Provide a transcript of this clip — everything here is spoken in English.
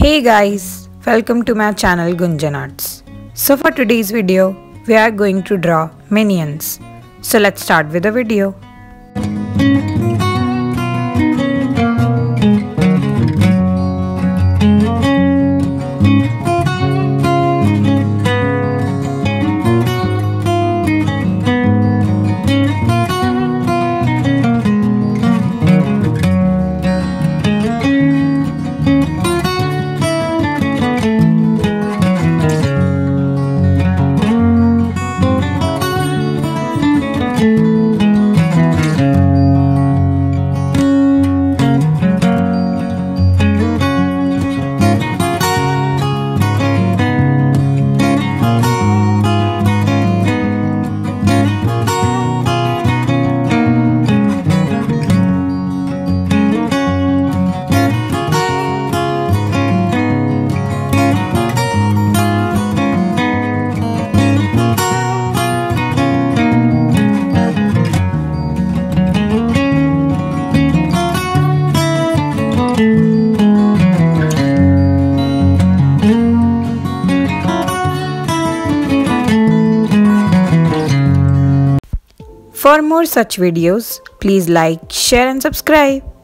Hey guys, welcome to my channel Gunjan Arts. So for today's video, we are going to draw minions. So let's start with the video. For more such videos, please like, share and subscribe.